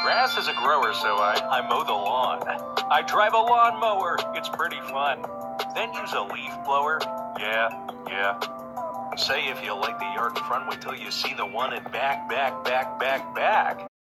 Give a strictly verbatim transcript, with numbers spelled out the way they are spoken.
Grass is a grower, so I, I mow the lawn. I drive a lawnmower. It's pretty fun. Then use a leaf blower. Yeah, yeah. Say if you like the yard in front, wait till you see the one in back, back, back, back, back.